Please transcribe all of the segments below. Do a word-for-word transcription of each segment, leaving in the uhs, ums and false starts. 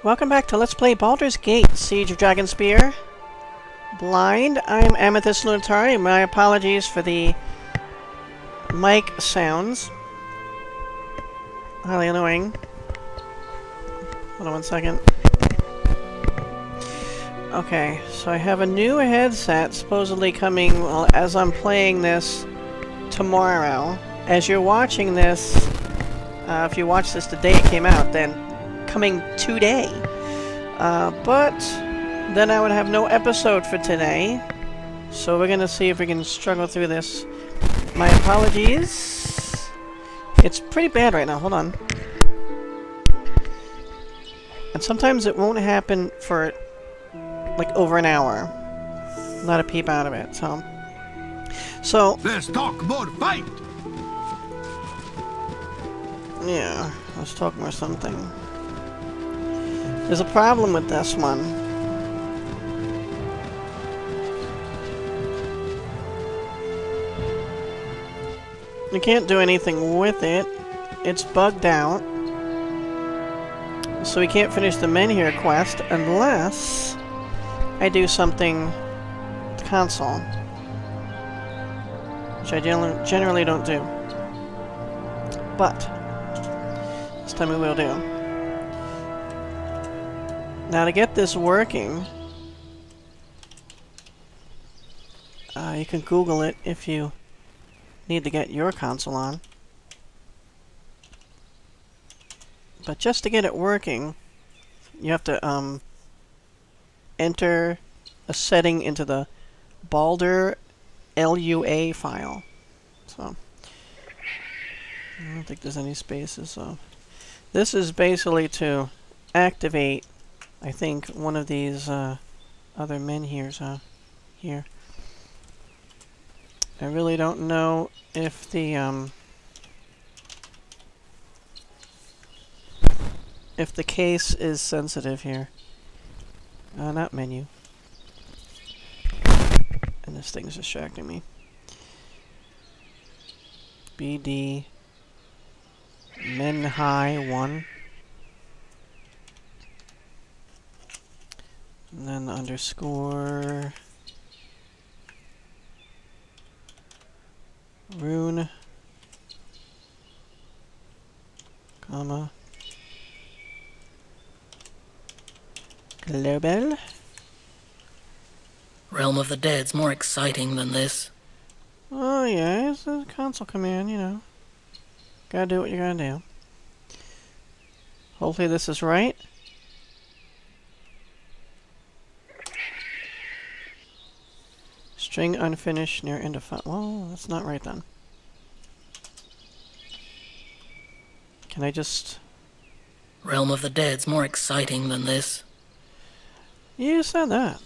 Welcome back to Let's Play Baldur's Gate, Siege of Dragonspear. Blind, I'm Amethyst Lunatari. My apologies for the mic sounds. Highly annoying. Hold on one second. Okay, so I have a new headset supposedly coming, well, as I'm playing this tomorrow. As you're watching this, uh, if you watch this the day it came out, then coming today. Uh, but then I would have no episode for today. So we're gonna see if we can struggle through this. My apologies. It's pretty bad right now. Hold on. And sometimes it won't happen for like over an hour. Not a peep out of it. So, so let's talk more fight. Yeah, let's talk more something. There's a problem with this one. You can't do anything with it. It's bugged out. So we can't finish the Menhir quest unless I do something with the console. Which I generally don't do. But this time we will do. Now to get this working, uh, you can Google it if you need to get your console on. But just to get it working, you have to um, enter a setting into the Baldur L U A file. So I don't think there's any spaces. So this is basically to activate, I think, one of these uh, other menhirs uh, here. I really don't know if the um, if the case is sensitive here. Uh, not menu. And this thing's distracting me. B D Menhir one. And then underscore rune, comma, global. Realm of the Dead's more exciting than this. Oh yeah, it's a console command, you know. Gotta do what you gotta do. Hopefully this is right. String unfinished near end of file. Well, that's not right then. Can I just... Realm of the Dead's more exciting than this. You said that.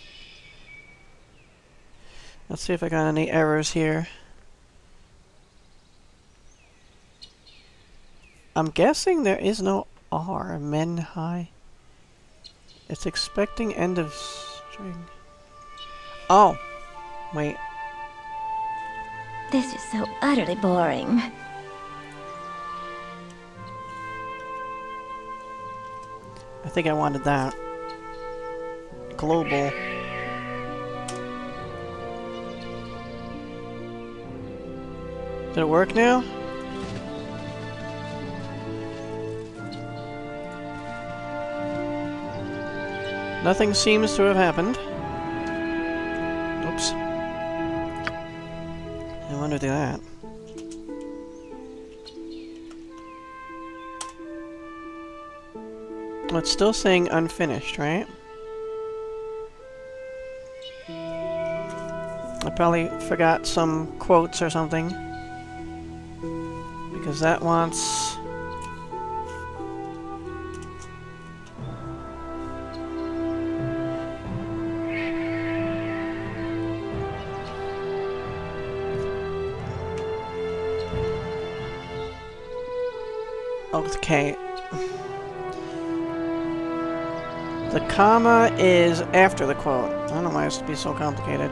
Let's see if I got any errors here. I'm guessing there is no R. Menhir. It's expecting end of string. Oh! Wait. This is so utterly boring. I think I wanted that. Global. Did it work now? Nothing seems to have happened. Oops. I wonder do that. Well, it's still saying unfinished, right? I probably forgot some quotes or something. Because that wants... Okay. The comma is after the quote. I don't know why it has to be so complicated.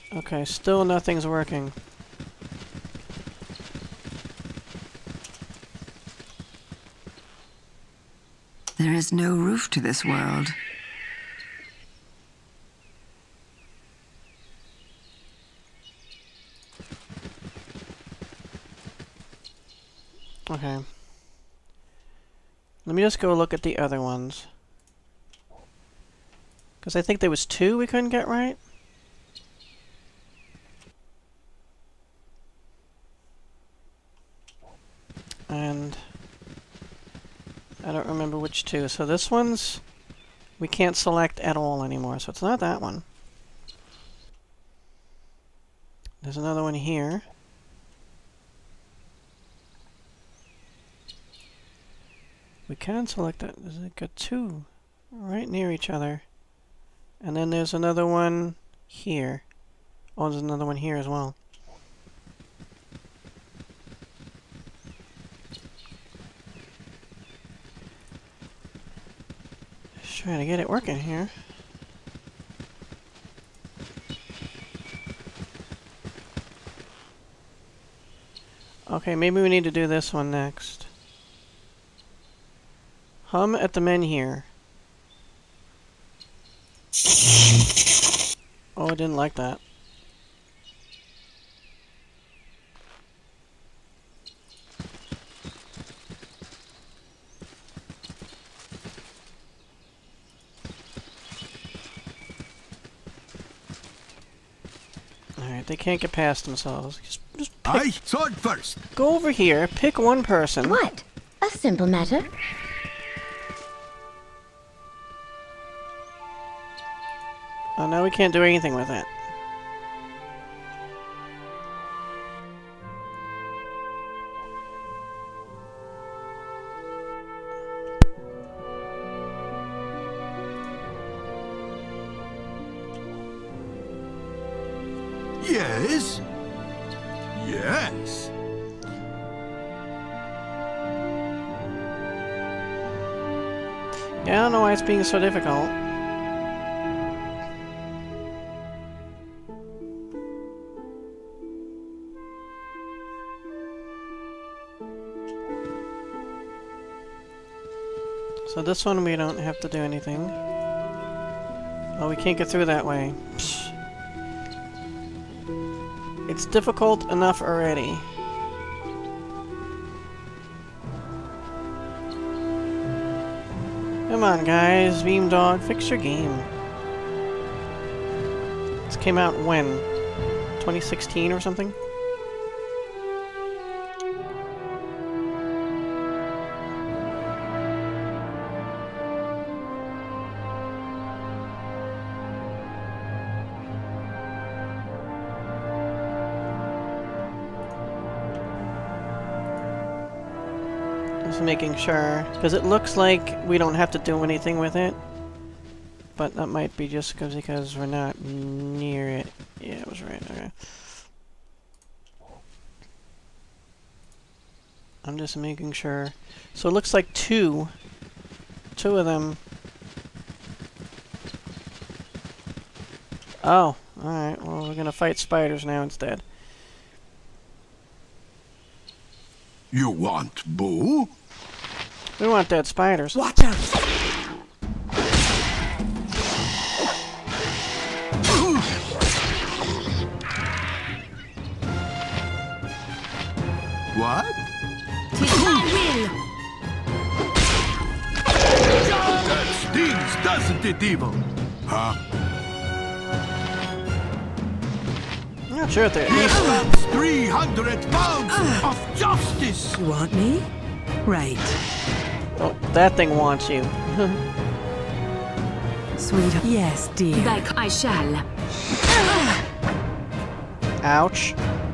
Okay, still nothing's working. There is no roof to this world. Okay. Let me just go look at the other ones. Because I think there was two we couldn't get right. And I don't remember which two. So this one's we can't select at all anymore, so it's not that one. There's another one here. We can select that. There's like got two right near each other. And then there's another one here. Oh, there's another one here as well. Just trying to get it working here. Okay, maybe we need to do this one next. Hum at the Menhir. Oh, I didn't like that. Alright, they can't get past themselves. Just, just pick, Aye, sword first. go over here, pick one person. What? A simple matter. Oh, now we can't do anything with it. Yes. Yes. Yeah, I don't know why it's being so difficult. So this one we don't have to do anything. Oh, we can't get through that way. Psh. It's difficult enough already. Come on, guys. Beamdog, fix your game. This came out when? twenty sixteen or something? Just making sure, because it looks like we don't have to do anything with it, but that might be just because because we're not near it. Yeah, it was right. Okay. I'm just making sure. So it looks like two, two of them. Oh, all right. Well, we're gonna fight spiders now instead. You want Boo? We want dead spiders. Watch out! What? That stings, doesn't it, Evil? Huh? I'm not sure if they're Here evil. comes three hundred pounds of justice! You want me? Right. Oh, that thing wants you. Sweetheart. Yes, dear. Like I shall. Ouch.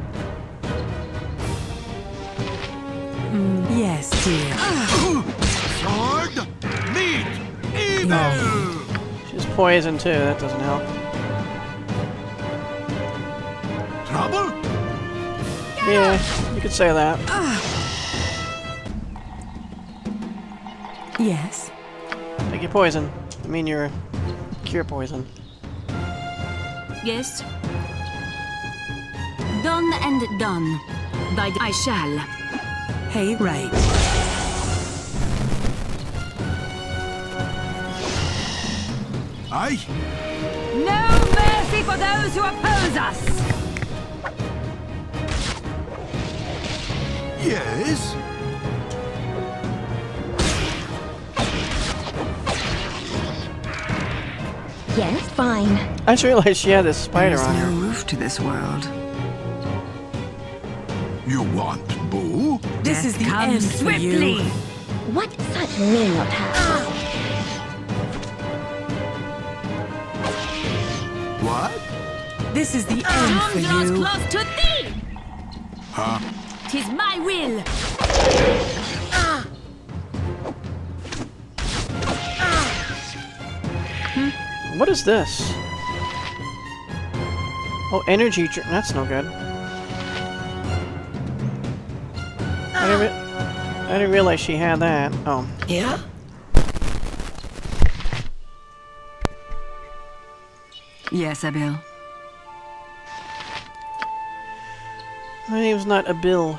Mm, yes, dear. Sword, meat, evil! She's poisoned too, that doesn't help. Trouble? Yeah, you could say that. Yes. Take your poison. I mean your cure poison. Yes. Done and done. Thy I shall. Hey, right. Aye. No mercy for those who oppose us! Yes. Yes, fine. I just realized she had this spider There is on no her. roof to this world. You want boo? This is the Come end for swiftly! you. What such menial tasks? What? This is the end for Arms you. close to thee! Huh? Tis my will! What is this? Oh, energy drink. That's no good. I didn't, re I didn't realize she had that. Oh. Yeah? Yes, Abil. My name's not Abil.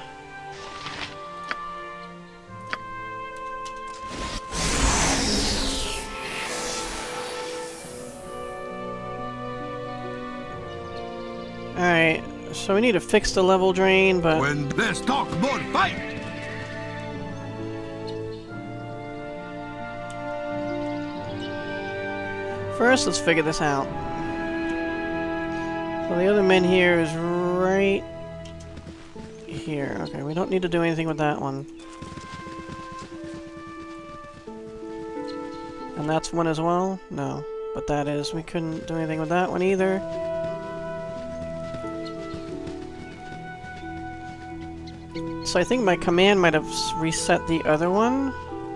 Alright, so we need to fix the level drain, but... When let's talk more fight. First, let's figure this out. So the other Menhir is right here. Okay, we don't need to do anything with that one. And that's one as well? No. But that is. We couldn't do anything with that one either. So I think my command might have s- reset the other one.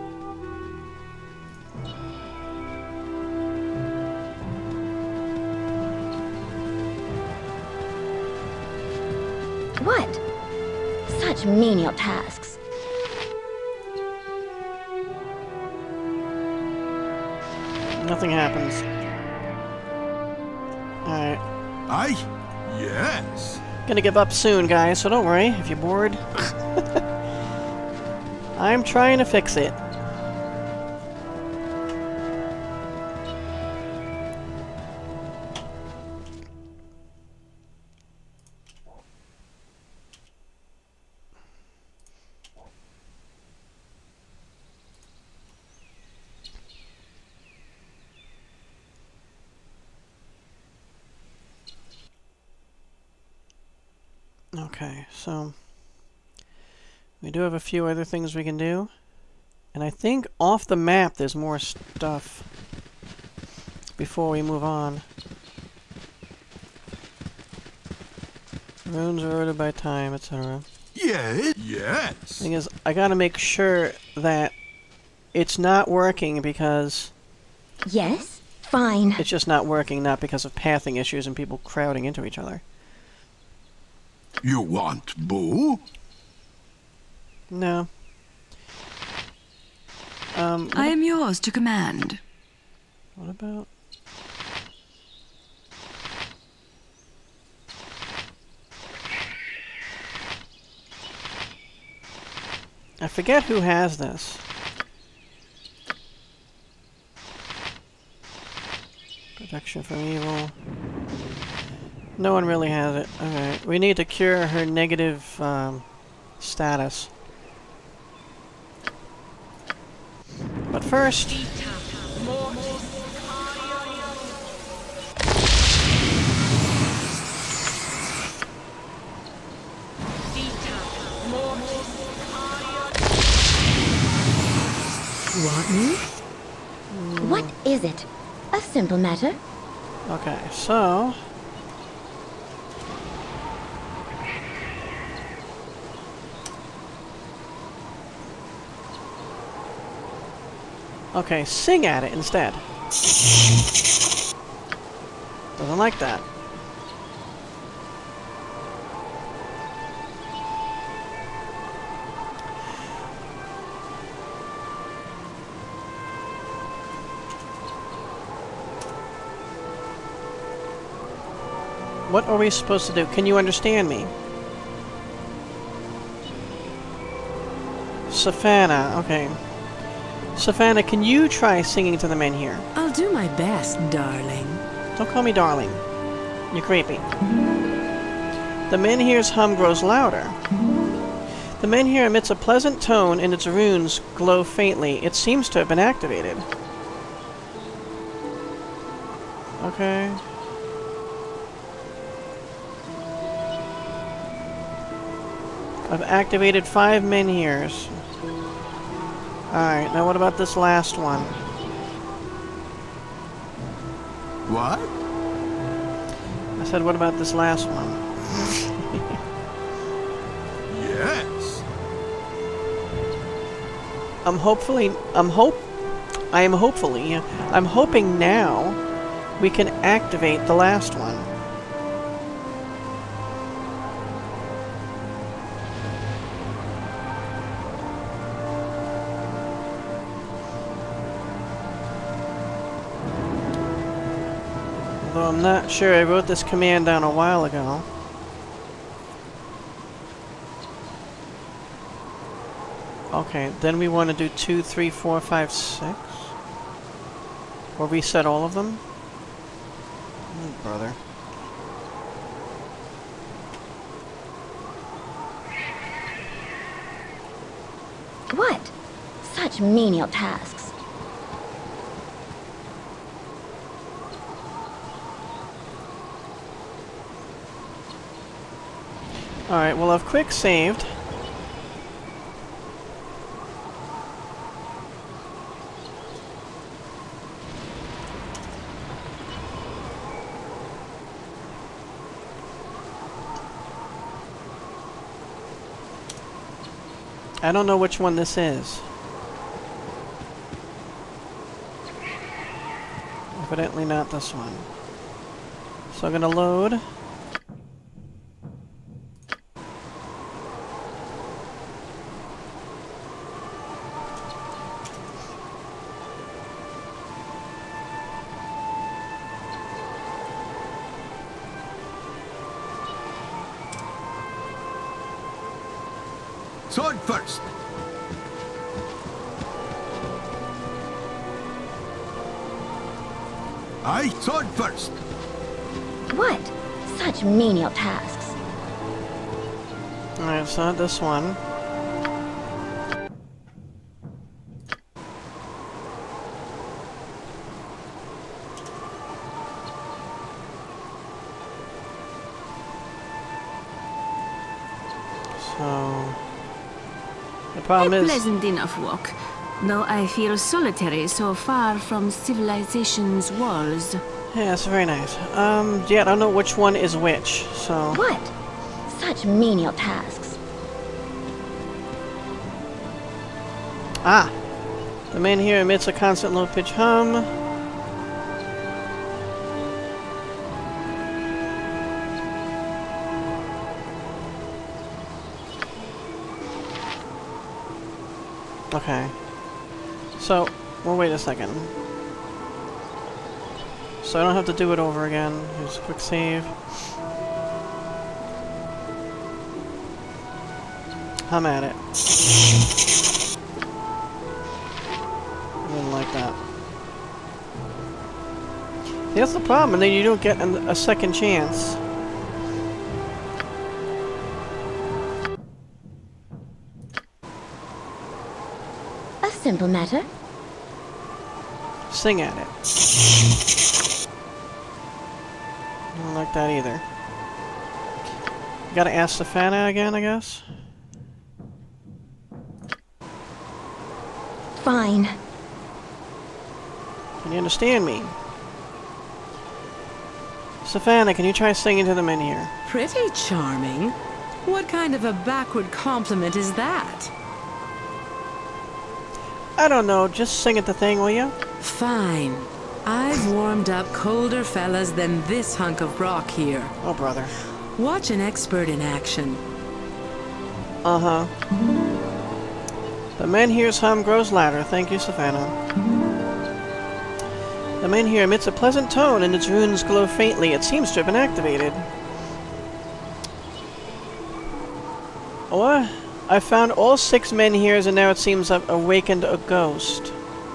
What? Such menial tasks. Nothing happens. Alright. Aye. Yes. Gonna give up soon, guys, so don't worry if you're bored. I'm trying to fix it. Okay, so we do have a few other things we can do. And I think off the map there's more stuff before we move on. Runes are ordered by time, et cetera. Yes. Yes. Thing is, I gotta make sure that it's not working because Yes, fine. it's just not working, not because of pathing issues and people crowding into each other. You want boo? No. Um, I am yours to command. what about... I forget who has this. Protection from evil. No one really has it. Okay, we need to cure her negative um, status. But first... Want me? What is it? A simple matter. Okay, so... Okay, sing at it instead. Doesn't like that. What are we supposed to do? Can you understand me? Savannah. Okay. Savannah, can you try singing to the Menhir? I'll do my best, darling. Don't call me darling. You're creepy. The Menhir's hum grows louder. The Menhir emits a pleasant tone and its runes glow faintly. It seems to have been activated. Okay. I've activated five Menhirs. Alright, now what about this last one? What? I said, what about this last one? Yes. I'm hopefully, I'm hope, I am hopefully, I'm hoping now we can activate the last one. Although I'm not sure, I wrote this command down a while ago. Okay, then we want to do two, three, four, five, six? Or reset all of them? Oh, brother. What? Such menial tasks. Alright, well I've quick saved. I don't know which one this is. Evidently not this one. So I'm gonna load. Sword first. Aye, sword first. What? Such menial tasks. Alright, it's not this one. So... the problem A is... pleasant enough walk, though I feel solitary so far from civilization's walls. yeah, it's very nice. Um, yeah, I don't know which one is which, so... What? Such menial tasks. Ah! The Menhir emits a constant low-pitched hum. Okay. So, well, wait a second. So I don't have to do it over again. Here's a quick save. I'm at it. I didn't like that. That's the problem, and then you don't get an, a second chance. A simple matter. Sing at it. I don't like that either. Gotta ask Savannah again, I guess? Fine. Can you understand me? Savannah, can you try singing to the Menhir? Pretty charming. What kind of a backward compliment is that? I don't know, just sing at the thing, will you? Fine. I've warmed up colder fellas than this hunk of rock here. Oh, brother. Watch an expert in action. Uh-huh. The Menhir's hum grows louder. Thank you, Savannah. The Menhir emits a pleasant tone and its runes glow faintly. It seems to have been activated. Or, I found all six menhirs, and now it seems I've awakened a ghost.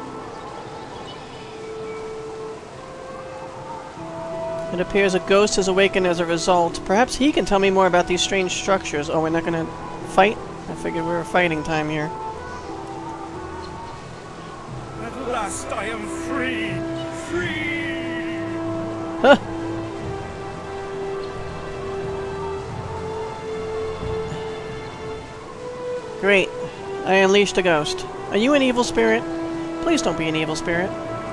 It appears a ghost has awakened as a result. Perhaps he can tell me more about these strange structures. Oh, we're not gonna fight? I figured we were fighting time here. At last I am free! Free! Huh! Great. I unleashed a ghost. Are you an evil spirit? Please don't be an evil spirit.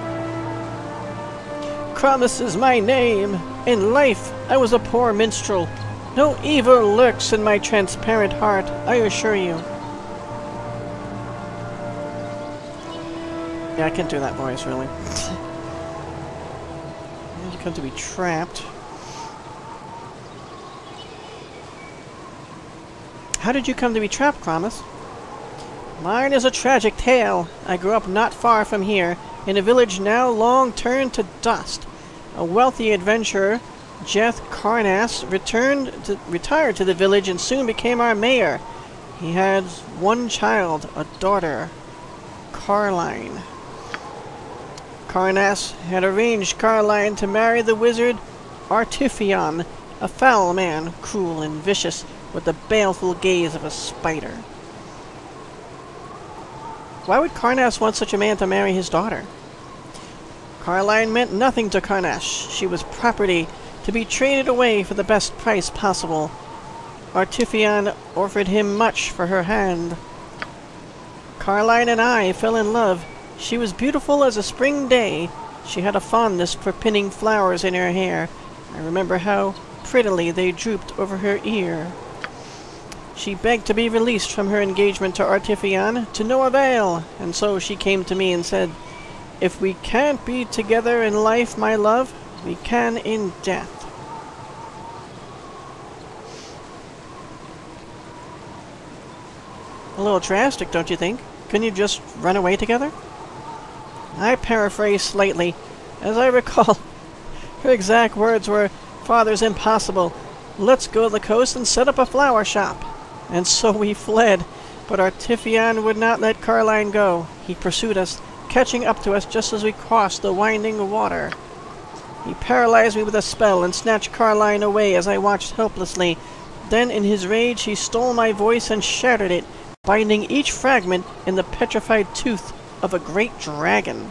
Promise is my name. In life, I was a poor minstrel. No evil lurks in my transparent heart, I assure you. Yeah, I can't do that voice, really. You come to be trapped. How did you come to be trapped, Kramus? Mine is a tragic tale. I grew up not far from here, in a village now long turned to dust. A wealthy adventurer, Jeth Karnas, returned to, retired to the village and soon became our mayor. He had one child, a daughter, Carline. Karnas had arranged Carline to marry the wizard Artifion, a foul man, cruel and vicious, with the baleful gaze of a spider. Why would Karnas want such a man to marry his daughter? Carline meant nothing to Karnash. She was property to be traded away for the best price possible. Artifion offered him much for her hand. Carline and I fell in love. She was beautiful as a spring day. She had a fondness for pinning flowers in her hair. I remember how prettily they drooped over her ear. She begged to be released from her engagement to Artifion, to no avail, and so she came to me and said, "If we can't be together in life, my love, we can in death." A little drastic, don't you think? Couldn't you just run away together? I paraphrase slightly. As I recall, her exact words were, "Father's impossible. Let's go to the coast and set up a flower shop." And so we fled, but Artifion would not let Carline go. He pursued us, catching up to us just as we crossed the winding water. He paralyzed me with a spell and snatched Carline away as I watched helplessly. Then in his rage he stole my voice and shattered it, binding each fragment in the petrified tooth of a great dragon.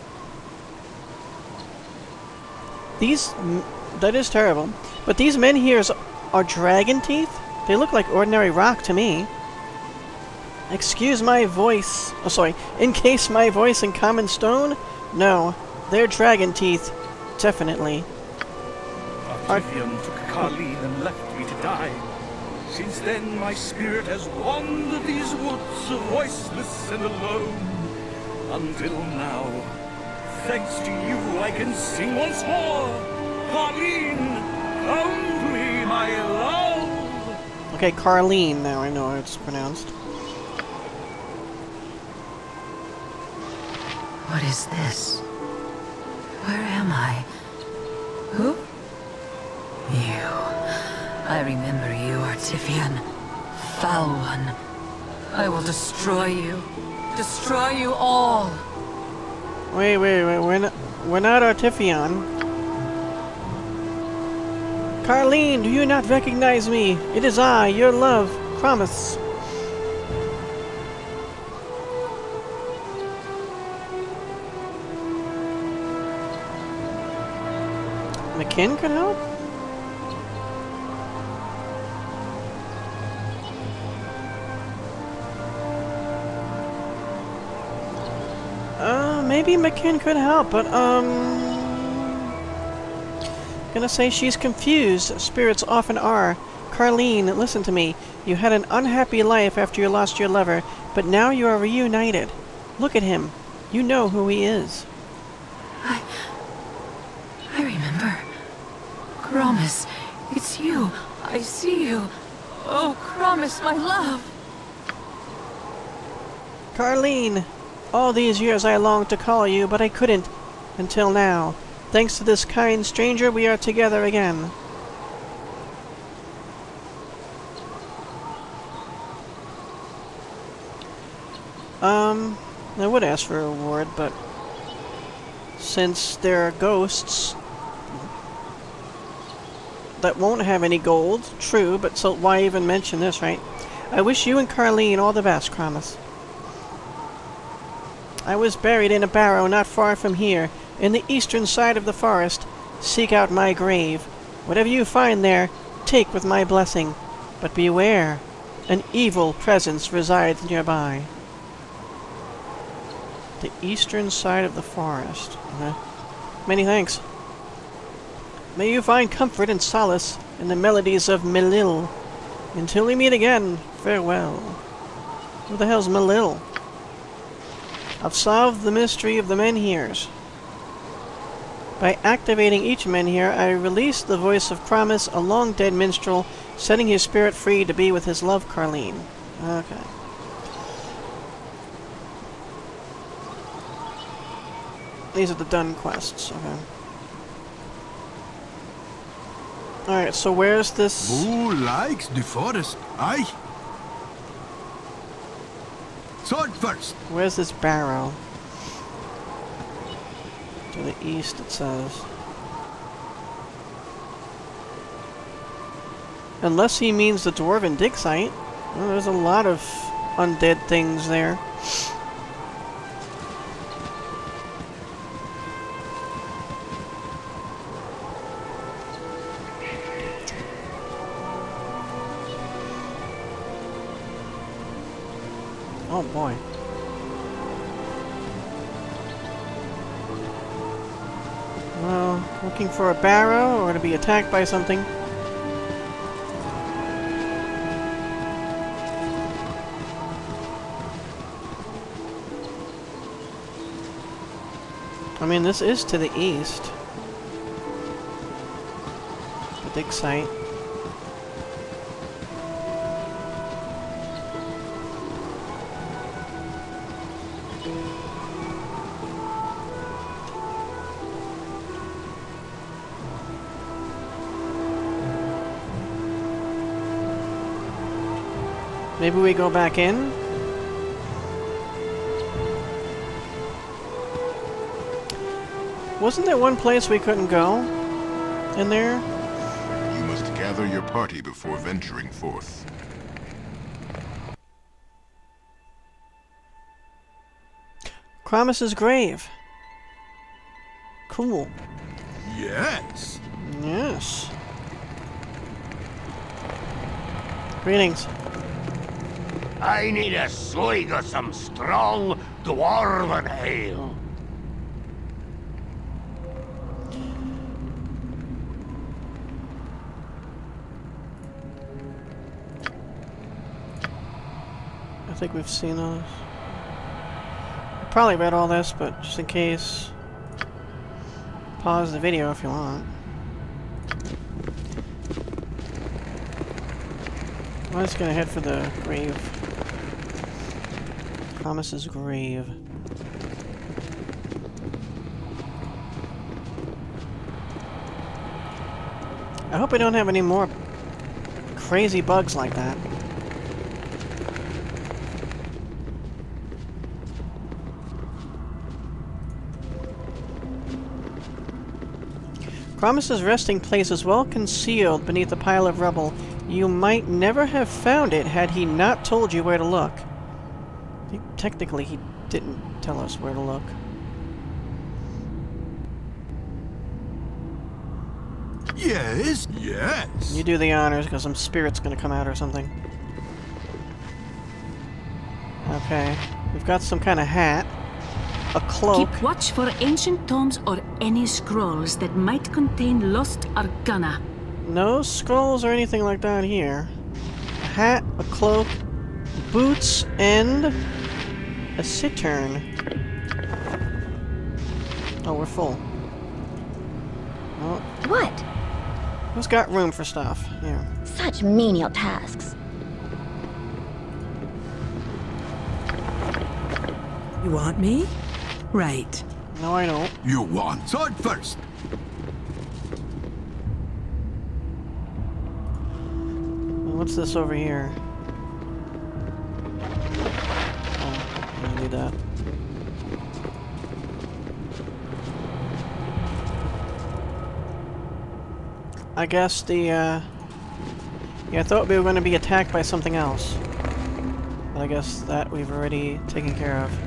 These... that is terrible. But these menhirs are dragon teeth? They look like ordinary rock to me. Excuse my voice. Oh, sorry. Encase my voice in common stone? No. They're dragon teeth. Definitely. Artifion took Carline and left me to die. Since then, my spirit has wandered these woods, voiceless and alone. Until now, thanks to you, I can sing once more. Carline, come to me, my love. Okay, Carline, now I know how it's pronounced. What is this? Where am I? Who? You. I remember you, Artifion. Foul one. I will destroy you. Destroy you all. Wait, wait, wait. We're not, we're not Artifion. Carline, do you not recognize me? It is I, your love, Kramus. McKinn could help? Uh, maybe McKinn could help, but, um... gonna say she's confused. Spirits often are. Carline, listen to me. You had an unhappy life after you lost your lover, but now you are reunited. Look at him. You know who he is. I... I remember. Kramus, it's you. I see you. Oh, Kramus, my love. Carline! All these years I longed to call you, but I couldn't. Until now. Thanks to this kind stranger, we are together again. Um, I would ask for a reward, but since there are ghosts that won't have any gold, true, but so why even mention this, right? I wish you and Carleen all the best, Kramis. I was buried in a barrow not far from here, in the eastern side of the forest. Seek out my grave. Whatever you find there, take with my blessing. But beware, an evil presence resides nearby. The eastern side of the forest. Okay. Many thanks. May you find comfort and solace in the melodies of Melil. Until we meet again, farewell. Who the hell's Melil? I've solved the mystery of the Menhirs. By activating each Menhir, I release the voice of Kramis, a long-dead minstrel, setting his spirit free to be with his love, Carleen. Okay. These are the done quests, okay. Alright, so where's this... Who likes the forest? Aye. Sword first. Where's this barrow? To the east, it says. Unless he means the Dwarven dig site. Well, there's a lot of undead things there. Oh boy. Well, looking for a barrow or to be attacked by something. I mean, this is to the east. The dig site. Maybe we go back in? Wasn't there one place we couldn't go? In there? You must gather your party before venturing forth. Kramis' grave. Cool. Yes. Yes. Greetings. I need a swig of some strong dwarven ale. I think we've seen all this. I probably read all this, but just in case, pause the video if you want. I'm just gonna head for the grave. Kramis' grave. I hope I don't have any more crazy bugs like that. Kramis' resting place is well concealed beneath a pile of rubble. You might never have found it had he not told you where to look. He, technically, he didn't tell us where to look. Yes, yes. You do the honors, because some spirit's gonna come out or something. Okay. We've got some kind of hat. A cloak. Keep watch for ancient tomes or any scrolls that might contain lost arcana. No scrolls or anything like that here. A hat, a cloak, boots, and a cittern. Oh, we're full. Oh. What? Who's got room for stuff? Yeah. Such menial tasks. You want me? Right. No, I don't. You want sword first. What's this over here? Oh, need that. I guess the, uh... yeah, I thought we were going to be attacked by something else. But I guess that we've already taken care of.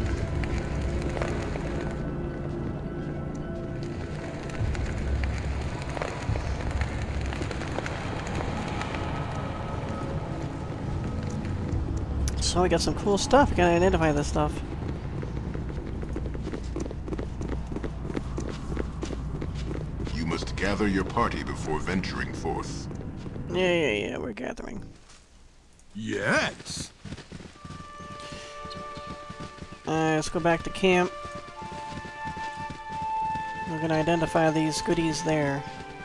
So we got some cool stuff. We gotta identify this stuff. You must gather your party before venturing forth. Yeah, yeah, yeah, we're gathering. Yes. Alright, let's go back to camp. We're gonna identify these goodies there.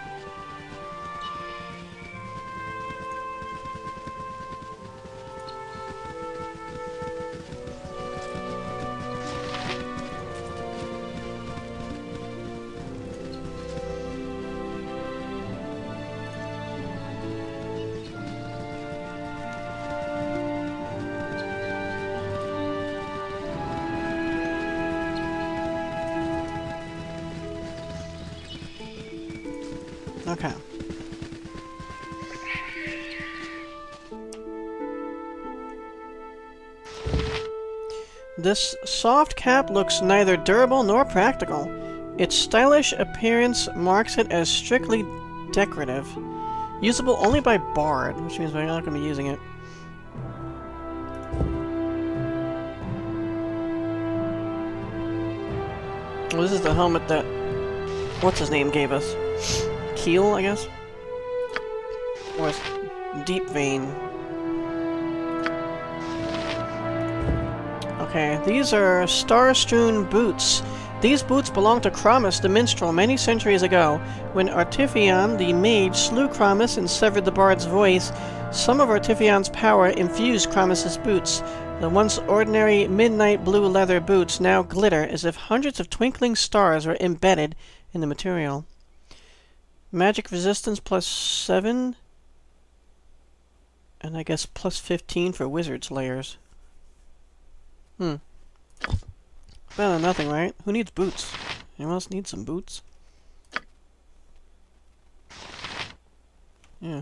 Okay. This soft cap looks neither durable nor practical. Its stylish appearance marks it as strictly decorative. Usable only by Bard, which means we're not going to be using it. Well, this is the helmet that what's his name gave us. Keel, I guess? Or Deep Vein. Okay, these are star-strewn boots. These boots belonged to Kramis the Minstrel many centuries ago. When Artifion the Mage slew Kramis and severed the bard's voice, some of Artifion's power infused Kramis's boots. The once ordinary midnight blue leather boots now glitter as if hundreds of twinkling stars were embedded in the material. Magic resistance plus seven. And I guess plus fifteen for wizard's layers. Hmm. Better than nothing, right? Who needs boots? Anyone else need some boots? Yeah.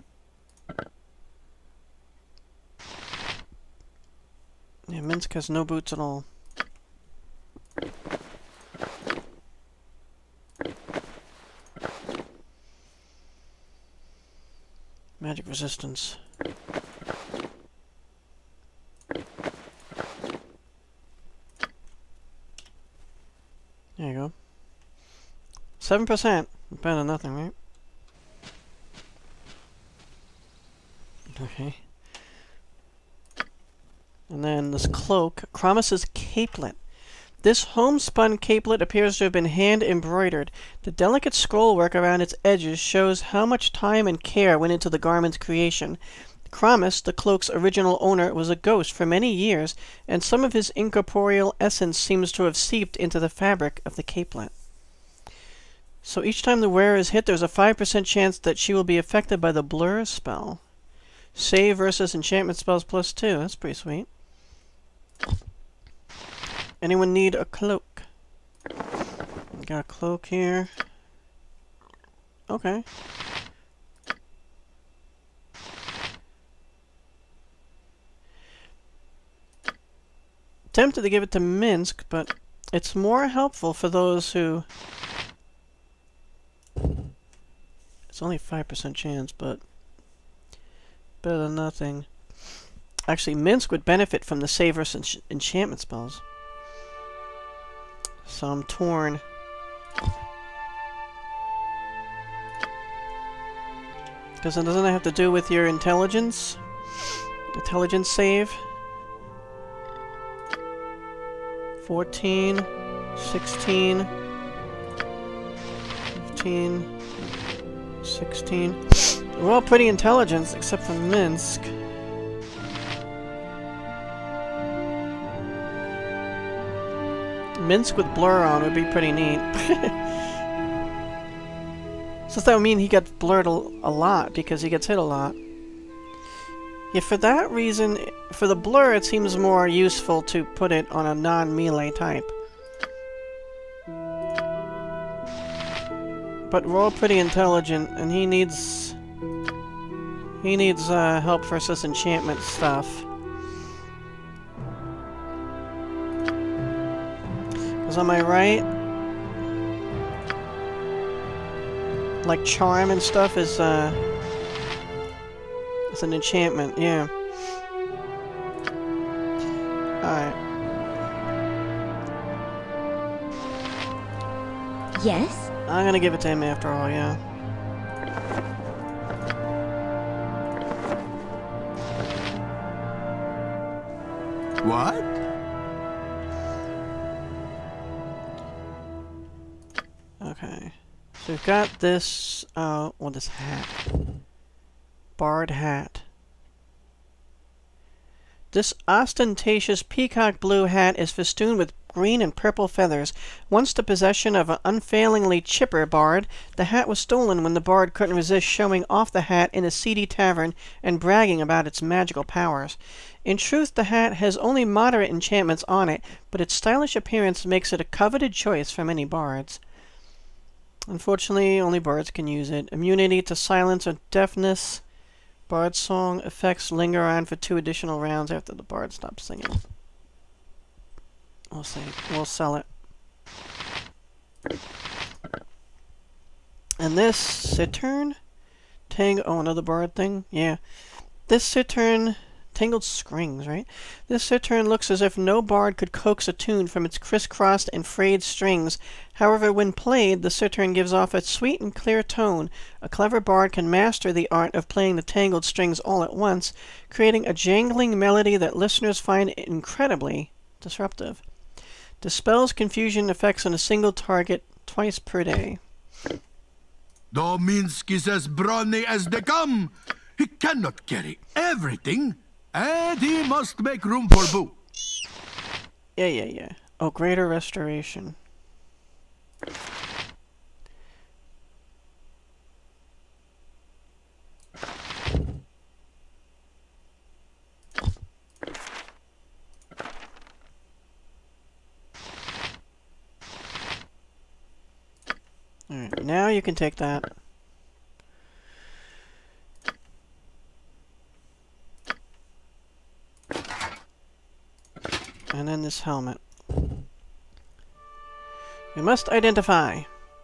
Yeah, Minsk has no boots at all. Magic resistance. There you go. Seven percent. Better than nothing, right? Okay. And then this cloak, Kramis's capelet. This homespun capelet appears to have been hand-embroidered. The delicate scrollwork around its edges shows how much time and care went into the garment's creation. Kramis, the cloak's original owner, was a ghost for many years, and some of his incorporeal essence seems to have seeped into the fabric of the capelet. So each time the wearer is hit, there's a five percent chance that she will be affected by the blur spell. Save versus enchantment spells plus two. That's pretty sweet. Anyone need a cloak? Got a cloak here. Okay. Tempted to give it to Minsk, but it's more helpful for those who... It's only five percent chance, but... better than nothing. Actually, Minsk would benefit from the save versus ench enchantment spells. So I'm torn. Because it doesn't have to do with your intelligence. Intelligence save. fourteen, sixteen, fifteen, sixteen. We're all pretty intelligent, except for Minsk. Minsk with blur on would be pretty neat. So that would mean he gets blurred a, a lot, because he gets hit a lot. Yeah, for that reason, for the blur, it seems more useful to put it on a non-melee type. But we're all pretty intelligent, and he needs... He needs uh, help for this enchantment stuff. Because am I right? Like charm and stuff is uh, it's an enchantment, yeah. Alright. Yes? I'm gonna give it to him after all, yeah. What? Okay. So we've got this, uh, well, this hat. Bard hat. This ostentatious peacock blue hat is festooned with green and purple feathers. Once the possession of an unfailingly chipper bard, the hat was stolen when the bard couldn't resist showing off the hat in a seedy tavern and bragging about its magical powers. In truth, the hat has only moderate enchantments on it, but its stylish appearance makes it a coveted choice for many bards. Unfortunately, only bards can use it. Immunity to silence or deafness. Bard song effects linger on for two additional rounds after the bard stops singing. We'll see. We'll sell it. And this cittern, tang. Oh, another bard thing. Yeah, this cittern, tangled strings, right? This cittern looks as if no bard could coax a tune from its crisscrossed and frayed strings. However, when played, the cittern gives off a sweet and clear tone. A clever bard can master the art of playing the tangled strings all at once, creating a jangling melody that listeners find incredibly disruptive. Dispels confusion effects on a single target twice per day. Dominski's as brawny as they come. He cannot carry everything, and he must make room for Boo. Yeah, yeah, yeah. Oh, greater restoration. Alright, now you can take that. And then this helmet. We must identify.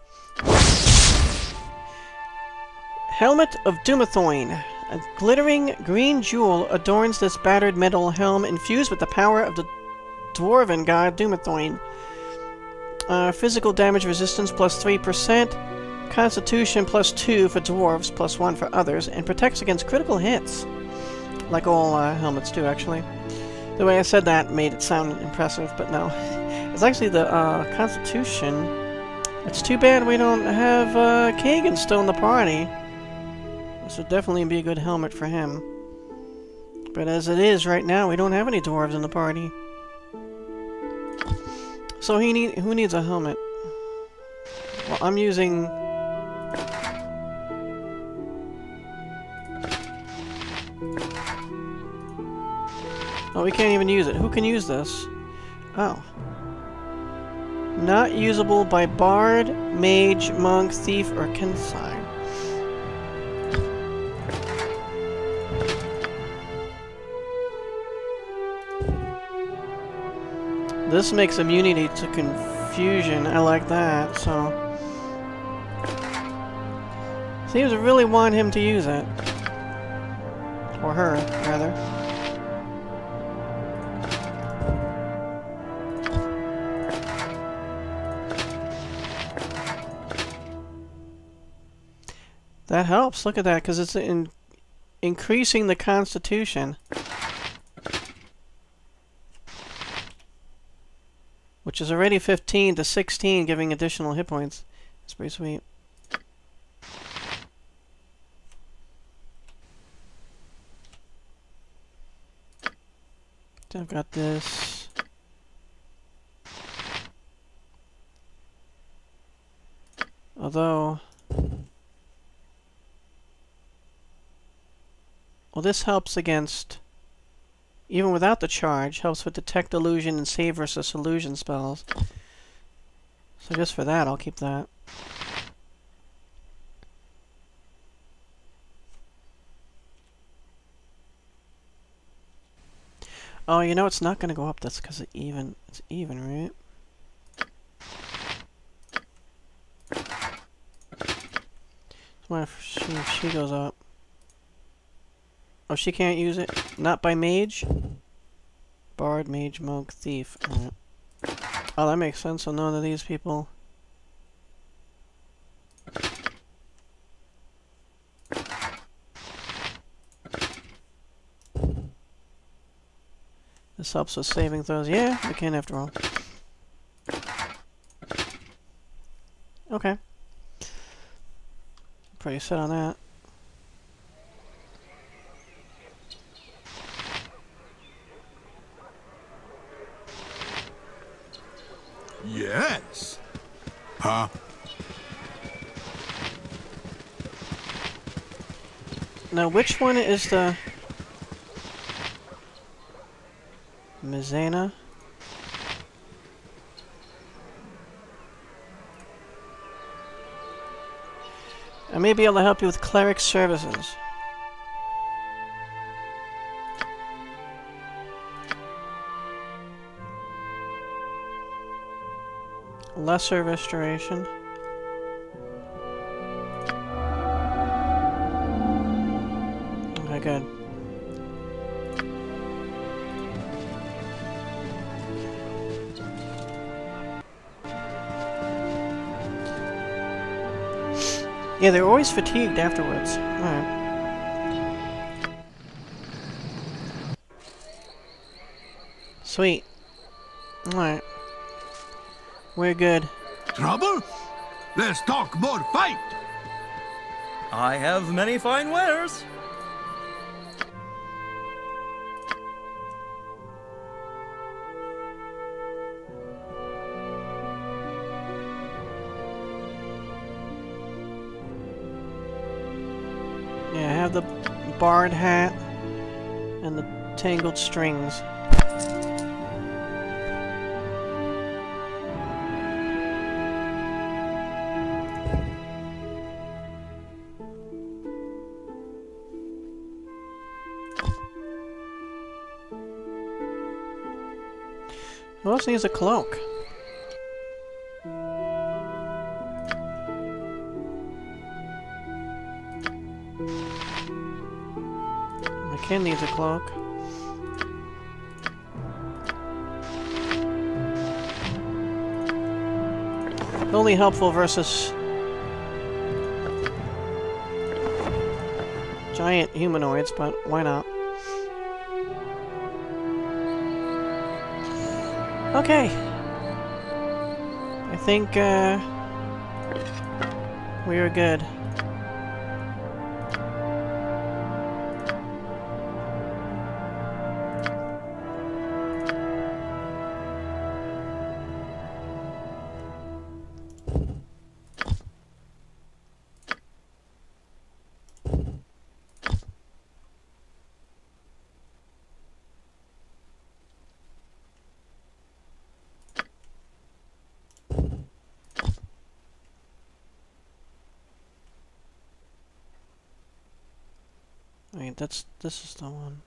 Helmet of Dumathoin. A glittering green jewel adorns this battered metal helm infused with the power of the dwarven god Dumathoin. Uh, physical damage resistance plus three percent, constitution plus two for dwarves, plus one for others, and protects against critical hits. Like all uh, helmets do, actually. The way I said that made it sound impressive, but no. It's actually the uh, constitution. It's too bad we don't have uh, Kagan still in the party. This would definitely be a good helmet for him. But as it is right now, we don't have any dwarves in the party. So he need who needs a helmet? Well, I'm using. Oh, we can't even use it. Who can use this? Oh. Not usable by bard, mage, monk, thief, or consign. This makes immunity to confusion. I like that, so... Seems to really want him to use it. Or her, rather. That helps. Look at that, because it's in increasing the constitution. Which is already fifteen to sixteen, giving additional hit points. That's pretty sweet. I've got this. Although... Well, this helps against... Even without the charge, helps with detect illusion and save versus illusion spells. So just for that, I'll keep that. Oh, you know it's not going to go up. That's because it even. It's even, right? What if she, if she goes up? Oh, she can't use it? Not by mage? Bard, mage, monk, thief. Right. Oh, that makes sense. So none of these people... This helps with saving throws. Yeah, we can after all. Okay. Pretty set on that. Yes. Huh? Now, which one is the... Mizena? I may be able to help you with cleric services. Lesser restoration. Okay, good. Yeah, they're always fatigued afterwards. Alright. Sweet. Alright. We're good. Trouble? Let's talk more fight! I have many fine wares. Yeah, I have the bard hat and the tangled strings. Who else needs a cloak? McKin needs a cloak. Only helpful versus giant humanoids, but why not? Okay. I think uh, we are good. Wait, that's this is the one.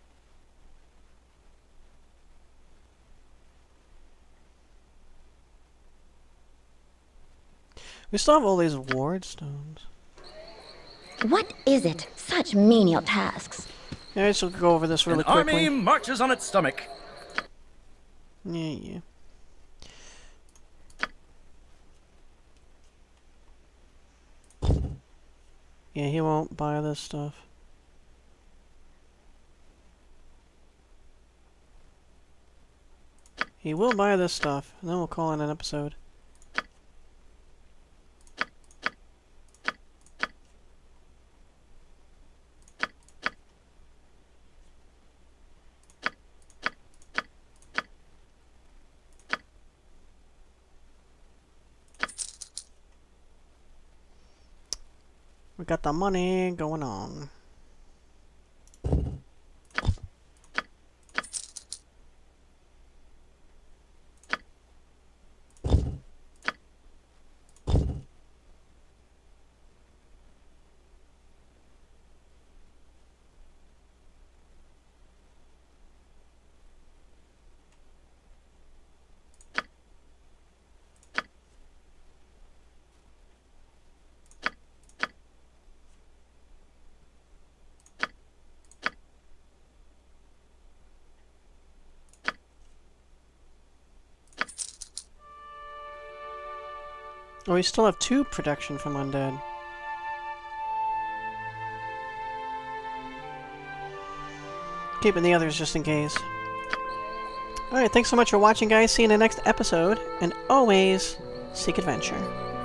We still have all these ward stones. What is it? Such menial tasks. Yeah, I just will go over this really An quickly. army marches on its stomach. Yeah, yeah. Yeah, he won't buy this stuff. He will buy this stuff, and then we'll call it an episode. We got the money going on. Oh, we still have two production from undead. Keeping the others just in case. Alright, thanks so much for watching, guys. See you in the next episode. And always, seek adventure.